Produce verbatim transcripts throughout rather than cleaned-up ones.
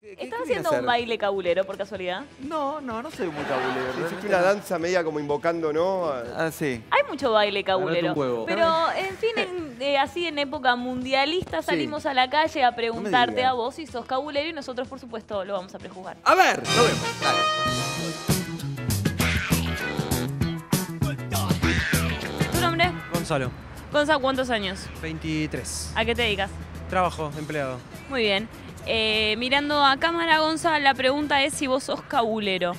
¿Estás haciendo un baile cabulero, por casualidad? No, no, no soy muy cabulero. Sí, hiciste una danza media como invocando, ¿no? Ah, sí. Hay mucho baile cabulero. Huevo. Pero, en fin, en, eh, así en época mundialista salimos sí. a la calle a preguntarte no a vos si sos cabulero y nosotros, por supuesto, lo vamos a prejuzgar. A ver, lo vemos. Dale. ¿Tu nombre? Gonzalo. Gonzalo, ¿cuántos años? veintitrés. ¿A qué te dedicas? Trabajo, empleado. Muy bien. Eh, mirando a cámara, Gonzalo, la pregunta es si vos sos cabulero.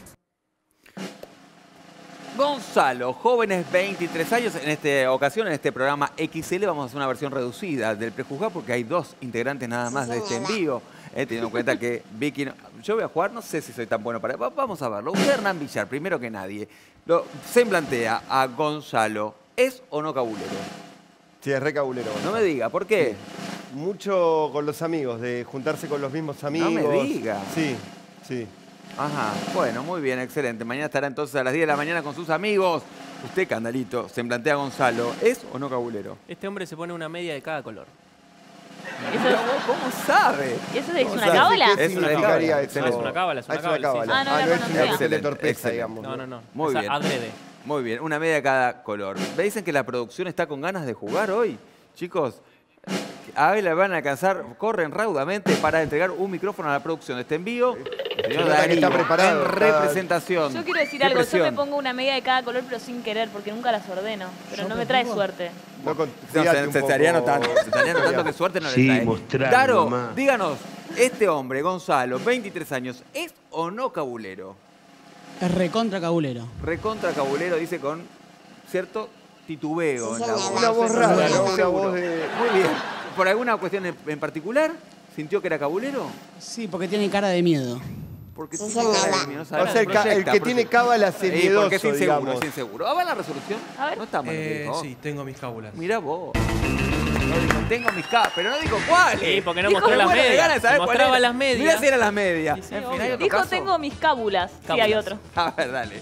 Gonzalo, jóvenes veintitrés años, en esta ocasión, en este programa X L, vamos a hacer una versión reducida del prejuzgado porque hay dos integrantes nada más de este envío. Eh, teniendo en cuenta que Vicky... No, yo voy a jugar, no sé si soy tan bueno para... Vamos a verlo. Usted, Hernán Villar, primero que nadie, lo, se plantea a Gonzalo, ¿es o no cabulero? Sí, es re cabulero. No me diga, ¿por qué? Sí. Mucho con los amigos, de juntarse con los mismos amigos. No me diga. Sí, sí. Ajá, bueno, muy bien, excelente. Mañana estará entonces a las diez de la mañana con sus amigos. Usted, Candalito, se plantea a Gonzalo, ¿es o no cabulero? Este hombre se pone una media de cada color. ¿Eso es, ¿Cómo sabe? ¿Y eso es ¿Cómo una sabe? cábala? ¿Qué Es una significaría cábala. eso? No, es una cábala, es una Ah, cábala, sí. Ah, no ah, la no es una conocía. cuestión de Excelente, torpeza, excelente. digamos. No, no, no. Muy O sea, bien. adrede. Muy bien, una media de cada color. ¿Me dicen que la producción está con ganas de jugar hoy? Chicos, a ver, la van a alcanzar, corren raudamente para entregar un micrófono a la producción de este envío. Señor Darío, está preparado, en está- representación. Yo quiero decir Qué algo, presión. yo me pongo una media de cada color, pero sin querer, porque nunca las ordeno. Pero Yo no me me trae pongo- suerte. No, con- No, cuídate se, un se poco. estaría notando, se estaría notando que suerte no Sí, le trae. mostrar Daro, nomás. díganos, este hombre, Gonzalo, veintitrés años, ¿es o no cabulero? Es recontra cabulero. Recontra cabulero, dice con cierto titubeo en la voz. Una voz No sé, rara, no ¿no? estoy Una seguro. voz de... Muy bien. ¿Por alguna cuestión en, en particular? ¿Sintió que era cabulero? Sí, porque tiene cara de miedo. Porque tiene cara de miedo, no sabe. O sea, el, ca- el que tiene cábalas es Sí, porque es miedoso, inseguro, digamos. es inseguro. ¿Ah, va la resolución? A ver. No está mal. Eh, dijo. sí, tengo mis cábulas. Mirá vos. No dijo, tengo mis cábalas, pero no dijo cuáles. Sí, porque no Dijo, mostró me las muero de medias. ganas de saber Si cuál mostraba era. las medias. Mirá si eran las medias. Sí, sí, En fin, obvio. ¿hay otro Dijo, caso? tengo mis cábulas. Sí, Cábulas. hay otro. A ver, dale.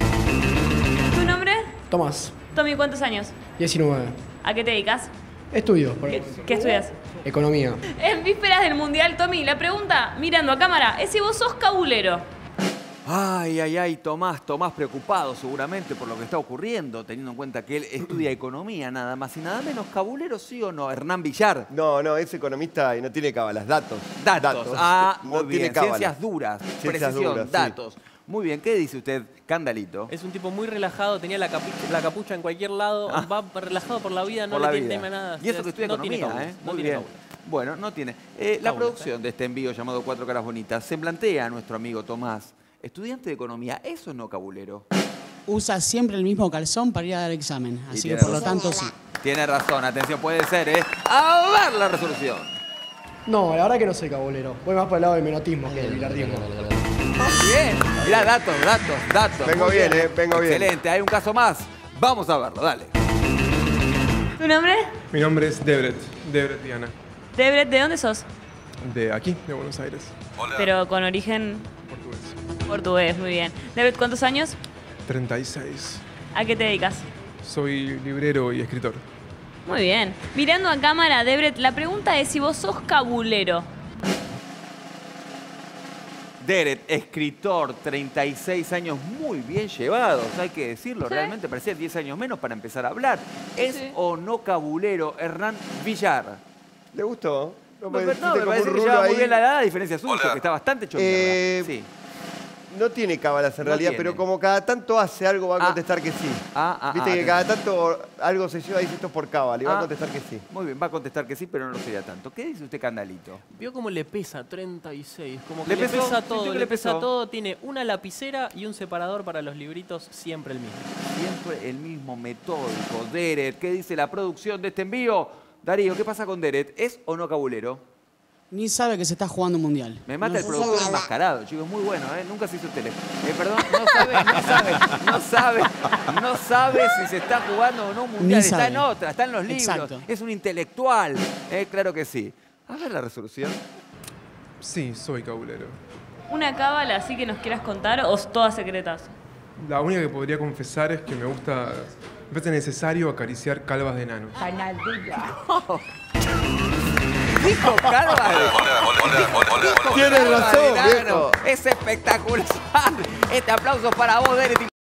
¿Tu nombre? Tomás, Tommy, ¿cuántos años? diecinueve. ¿A qué te dedicas? Estudio, por ¿Qué, qué estudias? economía. En vísperas del Mundial, Tommy, la pregunta, mirando a cámara, es si vos sos cabulero. Ay, ay, ay, Tomás, Tomás preocupado seguramente por lo que está ocurriendo, teniendo en cuenta que él estudia economía nada más y nada menos. ¿Cabulero sí o no? Hernán Villar. No, no, es economista y no tiene cábalas. Datos. Datos. Ah, muy no bien. tiene cábalas. Ciencias duras. Ciencias Precisión, duras, sí. datos. Muy bien. ¿Qué dice usted, Candalito? Es un tipo muy relajado, tenía la, capi- la capucha en cualquier lado, Ah. va relajado por la vida, no Por le la tiene vida. tema nada. Y eso que estudia no tiene economía, cábulas, ¿eh? no Muy tiene bien. cábulas. Bueno, no tiene. Eh, la Cábulas, producción de este envío llamado Cuatro Caras Bonitas se plantea a nuestro amigo Tomás, estudiante de economía, ¿eso no cabulero? Usa siempre el mismo calzón para ir a dar examen. Y Así que tiene por lo razón. tanto sí. Tiene razón, atención, puede ser, ¿eh? A ver la resolución. No, la verdad que no soy cabulero. Voy más por el lado del menotismo que del bilardismo. Bien, mirá, datos, datos, datos. Vengo Muy bien, eh, vengo bien. Excelente, hay un caso más. Vamos a verlo, dale. ¿Tu nombre? Mi nombre es Debret, Debret Diana, Debret, ¿de dónde sos? de aquí, de Buenos Aires, Pero con origen portugués. portugués, muy bien. Debret, ¿cuántos años? treinta y seis. ¿A qué te dedicas? Soy librero y escritor. Muy bien. Mirando a cámara, Debret, la pregunta es si vos sos cabulero. Deret, escritor, treinta y seis años muy bien llevados, hay que decirlo, Sí. realmente parecía diez años menos para empezar a hablar. ¿Es Sí. o no cabulero Hernán Villar? ¿Le gustó? No, No, me pero hiciste no, me como parece un que rulo lleva muy ahí. bien la edad, a diferencia suya, que está bastante hecho Eh, mierda. Sí. No tiene cábalas en No realidad, tiene. pero como cada tanto hace algo, va a Ah. contestar que sí. Ah, ah, Viste ah, que atención. cada tanto algo se lleva y dice esto es por cábala y va Ah. a contestar que sí. Muy bien, va a contestar que sí, pero no lo sería tanto. ¿Qué dice usted, Candalito? Vio cómo le pesa treinta y seis, como que ¿Le le, pesó? pesa ¿Sintió todo, que le le pesa pesó? todo, tiene una lapicera y un separador para los libritos, siempre el mismo. Siempre el mismo metódico. Deret, ¿qué dice la producción de este envío? Darío, ¿qué pasa con Deret? ¿Es o no cabulero? Ni sabe que se está jugando un mundial. Me mata No el sé. productor enmascarado, chicos, muy bueno, ¿eh? Nunca se hizo tele. Eh, perdón, no sabe, no sabe, no sabe, no sabe si se está jugando o no un mundial. Ni Está sabe. en otra, está en los libros. Exacto. Es un intelectual, eh, claro que sí. A ver la resolución. Sí, soy cabulero. ¿Una cábala así que nos quieras contar o todas secretas? La única que podría confesar es que me gusta, me parece necesario acariciar calvas de enanos. Dijo Carvalho. Tienes razón, Verano. viejo. Es espectacular. Este aplauso para vos, Derek.